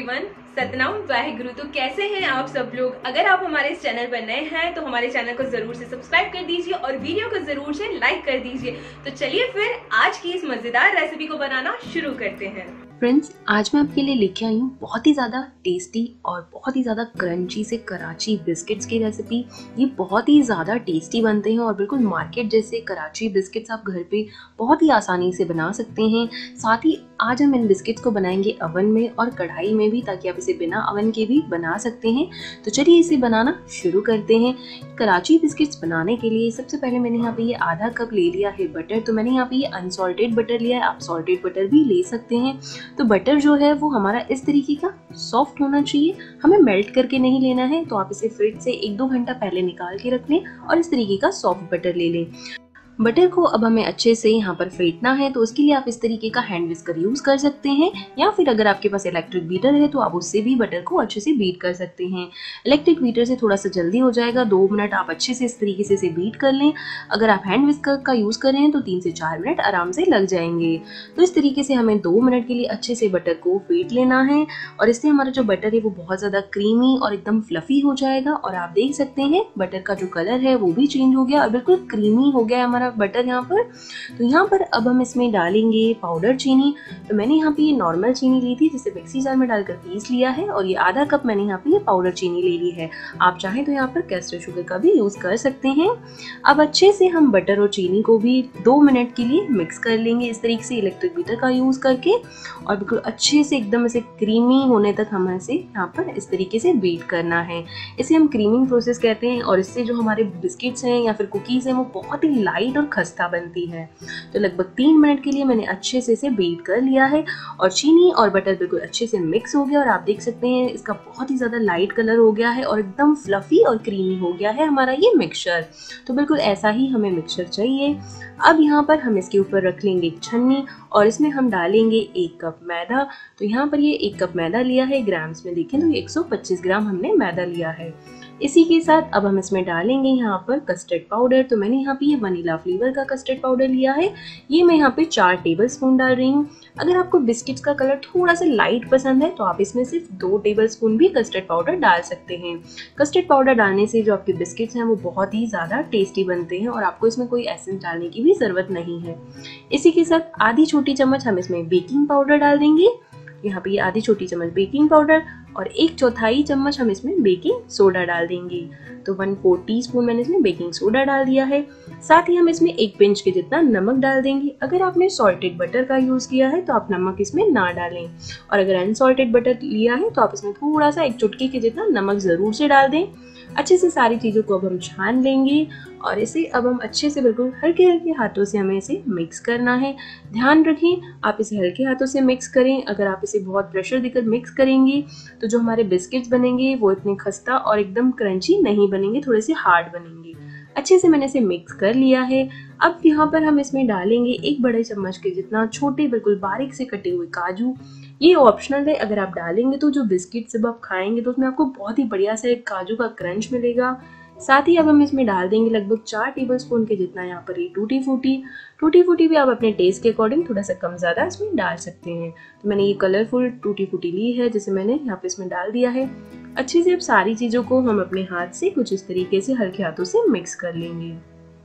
Everyone, Satnam Waheguru. तो कैसे हैं आप सब लोग। अगर आप हमारे इस चैनल पर नए हैं तो हमारे चैनल को जरूर से सब्सक्राइब कर दीजिए और वीडियो को जरूर से लाइक कर दीजिए। तो चलिए फिर आज की इस मजेदार रेसिपी को बनाना शुरू करते हैं। फ्रेंड्स, आज मैं आपके लिए लेके आई हूँ बहुत ही ज़्यादा टेस्टी और बहुत ही ज़्यादा क्रंची से कराची बिस्किट्स की रेसिपी। ये बहुत ही ज़्यादा टेस्टी बनते हैं और बिल्कुल मार्केट जैसे कराची बिस्किट्स आप घर पे बहुत ही आसानी से बना सकते हैं। साथ ही आज हम इन बिस्किट्स को बनाएंगे अवन में और कढ़ाई में भी, ताकि आप इसे बिना अवन के भी बना सकते हैं। तो चलिए इसे बनाना शुरू करते हैं। कराची बिस्किट्स बनाने के लिए सबसे पहले मैंने यहाँ पे ये आधा कप ले लिया है बटर। तो मैंने यहाँ पे ये अनसॉल्टेड बटर लिया है, आप सॉल्टेड बटर भी ले सकते हैं। तो बटर जो है वो हमारा इस तरीके का सॉफ्ट होना चाहिए, हमें मेल्ट करके नहीं लेना है। तो आप इसे फ्रिज से 1-2 घंटा पहले निकाल के रख लें और इस तरीके का सॉफ्ट बटर ले लें। बटर को अब हमें अच्छे से यहाँ पर फेंटना है, तो उसके लिए आप इस तरीके का हैंड विस्कर यूज कर सकते हैं, या फिर अगर आपके पास इलेक्ट्रिक बीटर है तो आप उससे भी बटर को अच्छे से बीट कर सकते हैं। इलेक्ट्रिक बीटर से थोड़ा सा जल्दी हो जाएगा, 2 मिनट आप अच्छे से इस तरीके से इसे बीट कर लें। अगर आप हैंड विस्कर का यूज कर रहे हैं तो 3 से 4 मिनट आराम से लग जाएंगे। तो इस तरीके से हमें 2 मिनट के लिए अच्छे से बटर को फेंट लेना है और इससे हमारा जो बटर है वो बहुत ज्यादा क्रीमी और एकदम फ्लफी हो जाएगा। और आप देख सकते हैं बटर का जो कलर है वो भी चेंज हो गया और बिल्कुल क्रीमी हो गया है हमारा बटर यहाँ पर। तो यहाँ पर अब हम इसमें डालेंगे पाउडर चीनी। तो मैंने यहाँ पे ये नॉर्मल चीनी ली थी जिसे मिक्सी जार में डालकर पीस लिया है, और ये आधा कप मैंने यहाँ पे ये पाउडर चीनी ले ली है। आप चाहें तो यहाँ पर कैस्टर शुगर का भी यूज कर सकते हैं। अब अच्छे से हम बटर और चीनी को भी 2 मिनट के लिए मिक्स कर लेंगे इस तरीके से इलेक्ट्रिक बीटर का यूज करके, और बिल्कुल अच्छे से एकदम ऐसे क्रीमी होने तक हमें इसे यहाँ पर इस तरीके से बीट करना है। इसे हम क्रीमिंग प्रोसेस कहते हैं, और इससे जो हमारे बिस्किट्स हैं या फिर कुकीज हैं वो बहुत ही लाइट और खस्ता बनती है। तो लगभग 3 मिनट के लिए मैंने अच्छे से इसे बीट कर लिया है और चीनी और बटर बिल्कुल अच्छे से मिक्स हो गया, और आप देख सकते हैं इसका बहुत ही ज्यादा लाइट कलर हो गया है और एकदम फ्लफी और क्रीमी हो गया है हमारा ये मिक्सचर। तो बिल्कुल ऐसा ही हमें मिक्सचर चाहिए। अब यहाँ पर हम इसके ऊपर रख लेंगे एक छन्नी और इसमें हम डालेंगे 1 कप मैदा। तो यहाँ पर ये 1 कप मैदा लिया है, ग्राम्स में देखें तो 125 ग्राम हमने मैदा लिया है। इसी के साथ अब हम इसमें डालेंगे यहाँ पर कस्टर्ड पाउडर। तो मैंने यहाँ पे ये वनीला फ्लेवर का कस्टर्ड पाउडर लिया है, ये मैं यहाँ पे 4 टेबलस्पून डाल रही हूँ। अगर आपको बिस्किट्स का कलर थोड़ा सा लाइट पसंद है तो आप इसमें सिर्फ 2 टेबलस्पून भी कस्टर्ड पाउडर डाल सकते हैं। कस्टर्ड पाउडर डालने से जो आपके बिस्किट्स हैं वो बहुत ही ज़्यादा टेस्टी बनते हैं और आपको इसमें कोई एसेंस डालने की भी ज़रूरत नहीं है। इसी के साथ आधी छोटी चम्मच हम इसमें बेकिंग पाउडर डाल देंगे। यहाँ पे ये आधी छोटी चम्मच बेकिंग पाउडर और 1/4 चम्मच हम इसमें बेकिंग सोडा डाल देंगे। तो 1/4 टीस्पून मैंने इसमें बेकिंग सोडा डाल दिया है। साथ ही हम इसमें 1 पिंच के जितना नमक डाल देंगे। अगर आपने सॉल्टेड बटर का यूज किया है तो आप नमक इसमें ना डालें, और अगर अनसॉल्टेड बटर लिया है तो आप इसमें थोड़ा सा 1 चुटकी के जितना नमक जरूर से डाल दें। अच्छे से सारी चीज़ों को अब हम छान लेंगे और इसे अब हम अच्छे से बिल्कुल हल्के हल्के हाथों से हमें इसे मिक्स करना है। ध्यान रखें आप इसे हल्के हाथों से मिक्स करें। अगर आप इसे बहुत प्रेशर देकर मिक्स करेंगे तो जो हमारे बिस्किट्स बनेंगे वो इतने खस्ता और एकदम क्रंची नहीं बनेंगे, थोड़े से हार्ड बनेंगे। अच्छे से मैंने इसे मिक्स कर लिया है। अब यहाँ पर हम इसमें डालेंगे 1 बड़े चम्मच के जितना छोटे बिल्कुल बारीक से कटे हुए काजू। ये ऑप्शनल है, अगर आप डालेंगे तो जो बिस्किट जब आप खाएंगे तो उसमें आपको बहुत ही बढ़िया सा एक काजू का क्रंच मिलेगा। साथ ही अब हम इसमें डाल देंगे लगभग 4 टेबलस्पून के जितना यहाँ पर ये टूटी फूटी भी आप अपने टेस्ट के अकॉर्डिंग थोड़ा सा कम ज़्यादा इसमें डाल सकते हैं। तो मैंने ये कलरफुल टूटी फूटी ली है जिसे मैंने यहाँ पे इसमें डाल दिया है। अच्छे से अब सारी चीज़ों को हम अपने हाथ से कुछ इस तरीके से हल्के हाथों से मिक्स कर लेंगे।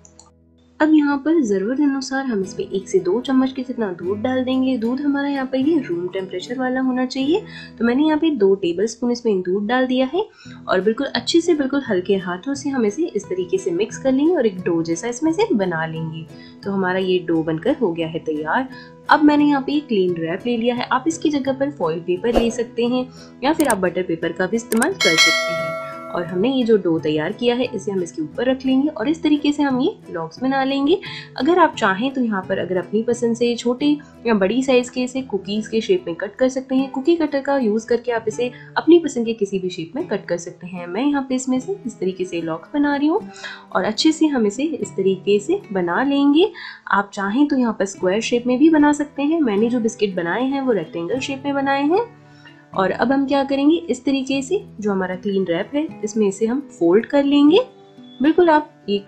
अब यहाँ पर ज़रूरत अनुसार हम इसमें 1 से 2 चम्मच के जितना दूध डाल देंगे। दूध हमारा यहाँ पर ये रूम टेम्परेचर वाला होना चाहिए। तो मैंने यहाँ पे 2 टेबलस्पून इसमें दूध डाल दिया है और बिल्कुल अच्छे से बिल्कुल हल्के हाथों से हम इसे इस तरीके से मिक्स कर लेंगे और एक डो जैसा इसमें से बना लेंगे। तो हमारा ये डो बनकर हो गया है तैयार। अब मैंने यहाँ पे एक क्लीन रैप ले लिया है, आप इसकी जगह पर फॉइल पेपर ले सकते हैं या फिर आप बटर पेपर का भी इस्तेमाल कर सकते हैं। और हमने ये जो डो तैयार किया है इसे हम इसके ऊपर रख लेंगे और इस तरीके से हम ये ब्लॉक्स बना लेंगे। अगर आप चाहें तो यहाँ पर अगर अपनी पसंद से छोटे या बड़ी साइज के इसे कुकीज के शेप में कट कर सकते हैं। कुकी कटर का यूज करके आप इसे अपनी पसंद के किसी भी शेप में कट कर सकते हैं। मैं यहाँ पे इसमें से इस तरीके से ब्लॉक्स बना रही हूँ और अच्छे से हम इसे इस तरीके से बना लेंगे। आप चाहें तो यहाँ पर स्क्वायर शेप में भी बना सकते हैं। मैंने जो बिस्किट बनाए हैं वो रेक्टेंगल शेप में बनाए हैं। और अब हम क्या करेंगे, इस तरीके से जो हमारा क्लीन रैप है इसमें इसे हम फोल्ड कर लेंगे। बिल्कुल आप ये काम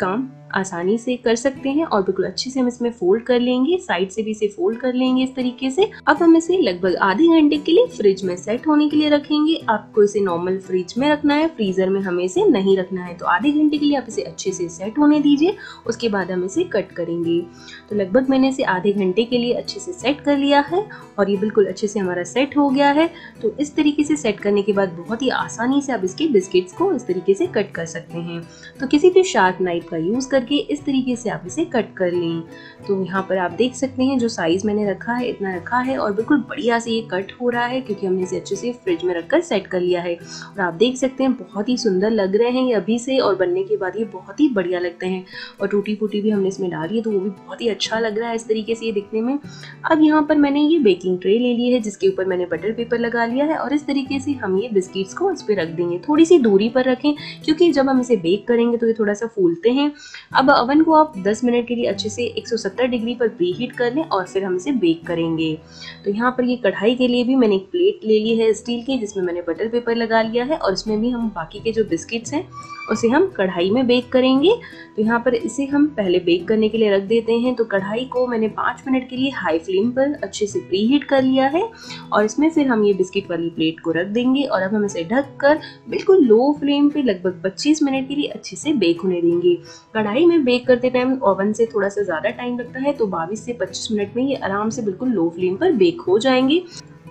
आसानी से कर सकते हैं और बिल्कुल अच्छे से हम इसमें फोल्ड कर लेंगे, साइड से भी इसे फोल्ड कर लेंगे इस तरीके से। अब हम इसे लगभग आधे घंटे के लिए फ्रिज में सेट होने के लिए रखेंगे। आपको इसे नॉर्मल फ्रिज में रखना है, फ्रीजर में हमें इसे नहीं रखना है। तो आधे घंटे के लिए आप इसे अच्छे से सेट होने दीजिए, उसके बाद हम इसे कट करेंगे। तो लगभग मैंने इसे आधे घंटे के लिए अच्छे से सेट कर लिया है और ये बिल्कुल अच्छे से हमारा सेट हो गया है। तो इस तरीके से सेट करने के बाद बहुत ही आसानी से आप इसके बिस्किट्स को इस तरीके से कट कर सकते हैं। तो किसी भी शार्प नाइफ का यूज करके इस तरीके से आप इसे कट कर लें। तो यहाँ पर आप देख सकते हैं जो साइज मैंने रखा है इतना रखा है और बिल्कुल बढ़िया से ये कट हो रहा है क्योंकि हमने इसे अच्छे से फ्रिज में रखकर सेट कर लिया है। और आप देख सकते हैं बहुत ही सुंदर लग रहे हैं ये अभी से, और बनने के बाद ये बहुत ही बढ़िया लगते हैं। और टूटी फूटी भी हमने इसमें डाली है तो वो भी बहुत ही अच्छा लग रहा है इस तरीके से ये दिखने में। अब यहाँ पर मैंने ये बेकिंग ट्रे ले ली है जिसके ऊपर मैंने बटर पेपर लगा लिया है और इस तरीके से हम ये बिस्किट्स को इस पे रख देंगे। थोड़ी सी दूरी पर रखें क्योंकि जब हम इसे बेक करेंगे तो ये थोड़ा सा फूलते हैं। अब ओवन को आप 10 मिनट के लिए अच्छे से 170 डिग्री पर प्री हीट कर लें और फिर हम इसे बेक करेंगे। तो यहाँ पर ये कढ़ाई के लिए भी मैंने एक प्लेट ले ली है स्टील की जिसमें मैंने बटर पेपर लगा लिया है और इसमें भी हम बाकी के जो बिस्किट्स हैं उसे हम कढ़ाई में बेक करेंगे। तो यहाँ पर इसे हम पहले बेक करने के लिए रख देते हैं। तो कढ़ाई को मैंने 5 मिनट के लिए हाई फ्लेम पर अच्छे से प्री हीट कर लिया है और इसमें फिर हम ये बिस्किट वाली प्लेट को रख देंगे और अब हम इसे ढककर बिल्कुल लो फ्लेम पे लगभग 25 मिनट के लिए अच्छे से बेक होने देंगे। कढ़ाई में बेक करते टाइम ओवन से थोड़ा सा ज़्यादा टाइम लगता है तो 22 से 25 मिनट में ये आराम से बिल्कुल लो फ्लेम पर बेक हो जाएंगे।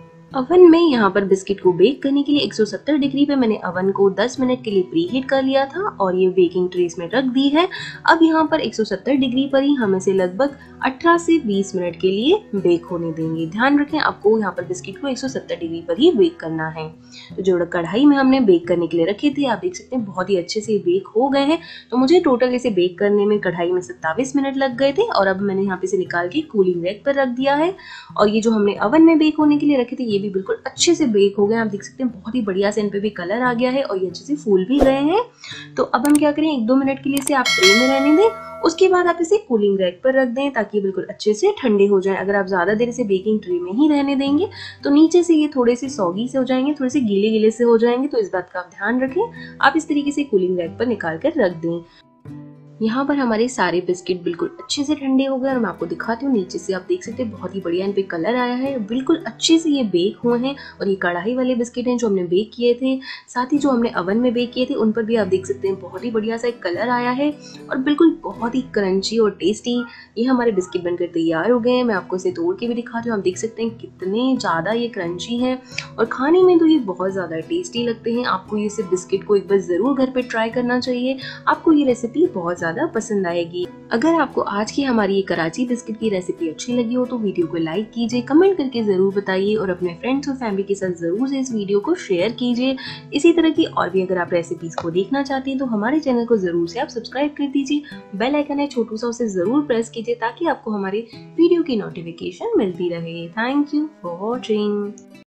ओवन में यहाँ पर बिस्किट को बेक करने के लिए 170 डिग्री पे मैंने ओवन को 10 मिनट के लिए प्री हीट कर लिया था और ये बेकिंग ट्रेस में रख दी है। अब यहाँ पर 170 डिग्री पर ही हम इसे लगभग 18 से 20 मिनट के लिए बेक होने देंगे। ध्यान रखें आपको यहाँ पर बिस्किट को 170 डिग्री पर ही बेक करना है। तो जो कढ़ाई में हमने बेक करने के लिए रखे थे आप देख सकते हैं बहुत ही अच्छे से बेक हो गए हैं। तो मुझे टोटल इसे बेक करने में कढ़ाई में 27 मिनट लग गए थे और अब मैंने यहाँ पे इसे निकाल के कूलिंग रैक पर रख दिया है। और ये जो हमने ओवन में बेक होने के लिए रखे थे ये भी बिल्कुल अच्छे से बेक हो गए। आप देख सकते हैं बहुत ही बढ़िया से इन पे भी कलर आ गया है और ये अच्छे से फूल भी गए हैं। तो अब हम क्या करें 1-2 मिनट के लिए इसे आप ट्रे में रहने दें, उसके बाद आप इसे कूलिंग रैक पर रख दें ताकि बिल्कुल अच्छे से ठंडे हो जाएं। अगर आप ज़्यादा देर इसे बेकिंग ट्रे में ही रहने देंगे तो नीचे से ये थोड़े से सॉगी से हो जाएंगे, थोड़े से गीले गीले से हो जाएंगे। तो इस बात का आप ध्यान रखें। आप इस तरीके से कूलिंग रैक पर निकाल कर रख दें। यहाँ पर हमारे सारे बिस्किट बिल्कुल अच्छे से ठंडे हो गए और मैं आपको दिखाती हूँ। नीचे से आप देख सकते हैं बहुत ही बढ़िया इन पे कलर आया है, बिल्कुल अच्छे से ये बेक हुए हैं। और ये कढ़ाई वाले बिस्किट हैं जो हमने बेक किए थे, साथ ही जो हमने ओवन में बेक किए थे उन पर भी आप देख सकते हैं बहुत ही बढ़िया सा एक कलर आया है और बिल्कुल बहुत ही क्रंची और टेस्टी ये हमारे बिस्किट बनकर तैयार हो गए हैं। मैं आपको इसे तोड़ के भी दिखाती हूँ। आप देख सकते हैं कितने ज़्यादा ये क्रंची हैं और खाने में तो ये बहुत ज़्यादा टेस्टी लगते हैं। आपको ये से बिस्किट को एक बार ज़रूर घर पर ट्राई करना चाहिए, आपको ये रेसिपी बहुत ज़्यादा पसंद आएगी। अगर आपको आज की हमारी ये कराची बिस्किट की रेसिपी अच्छी लगी हो तो वीडियो को लाइक कीजिए, कमेंट करके जरूर बताइए और अपने फ्रेंड्स और फैमिली के साथ जरूर से इस वीडियो को शेयर कीजिए। इसी तरह की और भी अगर आप रेसिपीज को देखना चाहती हैं तो हमारे चैनल को जरूर से आप सब्सक्राइब कर दीजिए। बेल आइकन है छोटू सा, उसे जरूर प्रेस कीजिए ताकि आपको हमारे वीडियो की नोटिफिकेशन मिलती रहे। Thank you for watching.